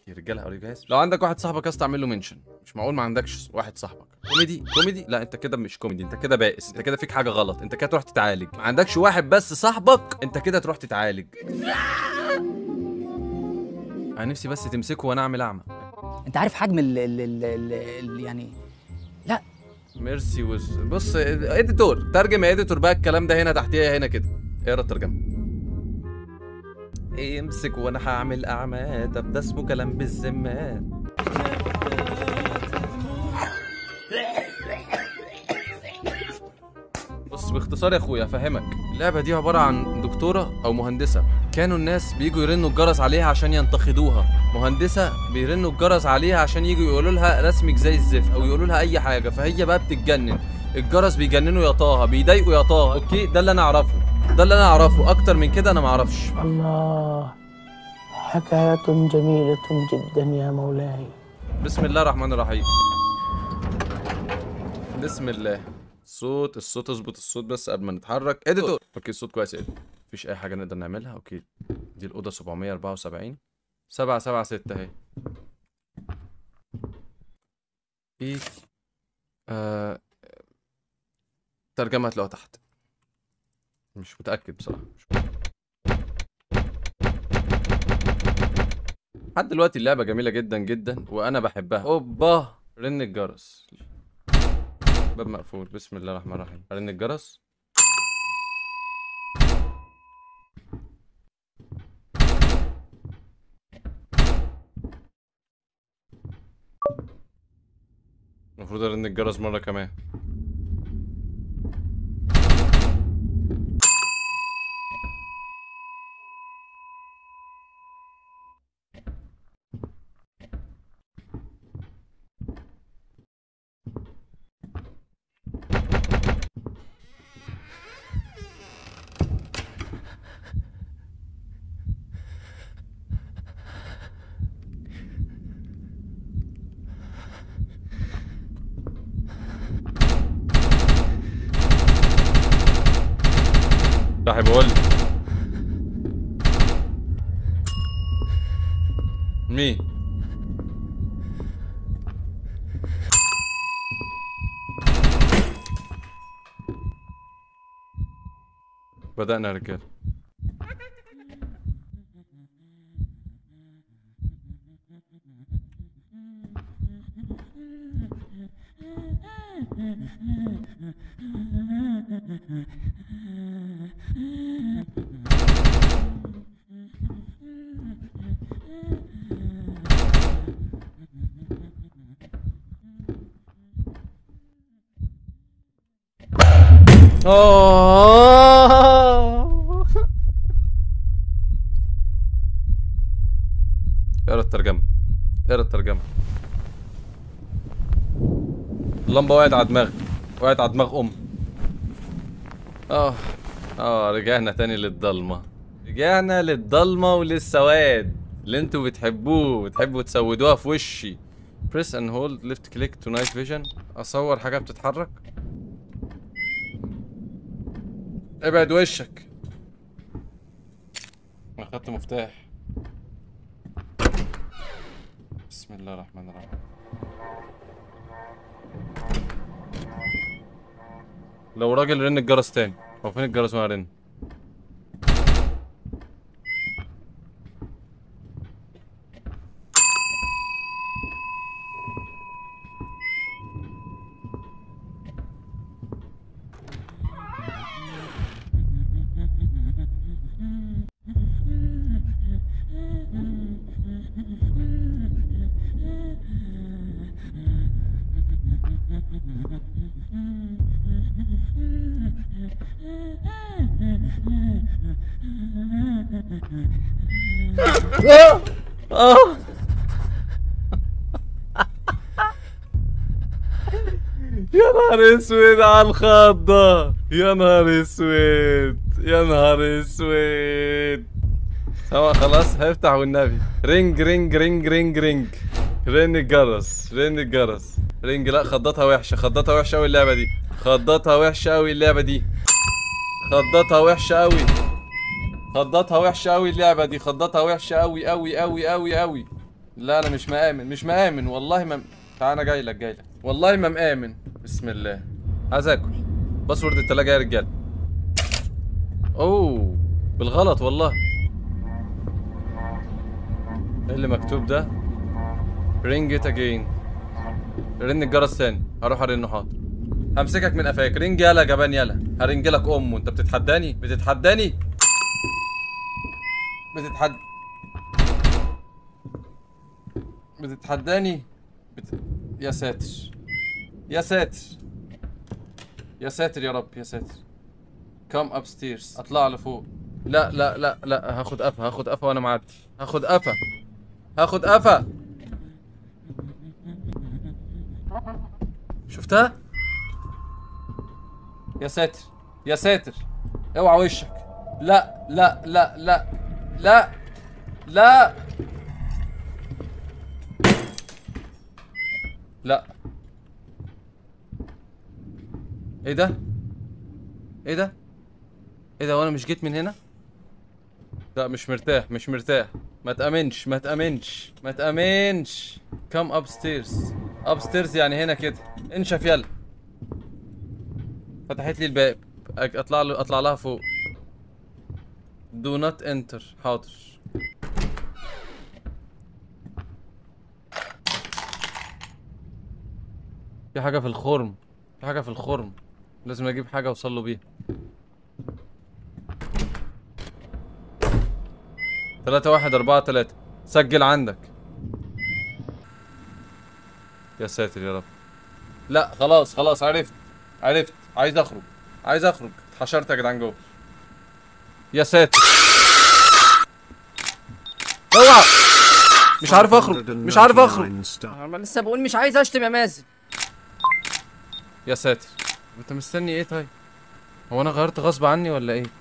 رجاله او جاهز. لو عندك واحد صاحبك يا اسطى اعمل له منشن. مش معقول ما عندكش واحد صاحبك كوميدي. لا انت كده مش كوميدي، انت كده بائس، انت كده فيك حاجه غلط، انت كده تروح تتعالج. ما عندكش واحد بس صاحبك، انت كده تروح تتعالج. انا نفسي بس تمسكه وانا اعمل اعمى. انت عارف حجم ال يعني لا ميرسي بص اديتور ترجم يا اديتور بقى الكلام ده هنا تحتيه هنا كده. اقرا الترجمه. امسك وانا هعمل اعمى، طب ده اسمه كلام بالذمه. بص باختصار يا اخويا افهمك، اللعبه دي عباره عن دكتوره او مهندسه، كانوا الناس بيجوا يرنوا الجرس عليها عشان ينتقدوها. مهندسه بيرنوا الجرس عليها عشان يجوا يقولوا لها رسمك زي الزفت او يقولوا لها اي حاجه، فهي بقى بتتجنن. الجرس بيجننوا يا طه، بيضايقوا يا طه. اوكي ده اللي انا اعرفه، ده اللي انا اعرفه، اكتر من كده انا ما اعرفش. الله، حكاية جميلة جدا يا مولاي. بسم الله الرحمن الرحيم. بسم الله. الصوت اظبط الصوت بس قبل ما نتحرك. اديتور اوكي الصوت كويس. مفيش اي حاجه نقدر نعملها. اوكي دي الاوضه 774 776 اهي. في ترجمه هتلاقوها تحت. مش متاكد بصراحه. لحد دلوقتي اللعبه جميله جدا جدا وانا بحبها. اوبا رن الجرس. باب مقفول. بسم الله الرحمن الرحيم. رن الجرس. المفروض ارن الجرس مره كمان. صاحب بقول مين؟ بدأنا يا رجال. اقرا الترجمة. اقرا الترجمة. اللمبة وقعت على دماغي، وقعت على دماغ رجعنا تاني للضلمة. رجعنا للضلمة وللسواد اللي انتوا بتحبوا تسودوها في وشي. press and hold left click to night vision. اصور حاجة بتتحرك. ابعد وشك. انا خدت مفتاح. بسم الله الرحمن الرحيم. لو راجل رن الجرس تاني. هو فين الجرس وانا رن؟ يا نهار اسود على الخضة. يا نهار اسود. يا نهار اسود. خلاص هفتح والنبي. رينج رينج رينج رينج رينج. رن الجرس. رن الجرس. رينج. لا خضتها وحشة. خضتها وحشة اوي اللعبة دي. خضتها وحشة اوي اللعبة دي. خضتها وحشة اوي. خضتها وحشة اوي اللعبة دي. خضتها وحشة اوي اوي اوي اوي اوي. لا انا مش مآمن، مش مآمن والله ما. تعال انا جاي لك والله ما مآمن. بسم الله. عايز اكل. باسورد التلاجة يا رجاله. اوه بالغلط والله. ايه اللي مكتوب ده؟ رينج ات اجين. رن الجرس تاني. هروح ارنه حاضر. همسكك من قفاك. رينج يالا يا جبان يالا. هرنج لك امه. انت بتتحداني؟ بتتحداني؟ بتتحداني؟ يا ساتر يا ساتر يا ساتر يا رب يا ساتر. كام اب ستيرز. اطلع لفوق. لا لا لا لا هاخد قفا وانا معدي. هاخد قفا. شفتها؟ يا ساتر يا ساتر. اوعى وشك. لا لا لا لا لا لا لا. ايه ده؟ ايه ده؟ ايه ده وانا مش جيت من هنا؟ لا مش مرتاح. ما تأمنش. كم اب ستيرز يعني هنا كده. انشف يلا. فتحت لي الباب. اطلع لها فوق. دو نوت انتر. حاضر. في حاجة في الخرم. لازم اجيب حاجة اوصل له بيها. 3-1-4-3. سجل عندك. يا ساتر يا رب. لا خلاص عرفت. عايز اخرج. اتحشرت يا جدعان جوه. يا ساتر. اوعى. مش عارف اخرج. انا لسه بقول مش عايز اشتم يا مازن. يا ساتر. انت مستني ايه طيب؟ هو انا غيرت غصب عني ولا ايه؟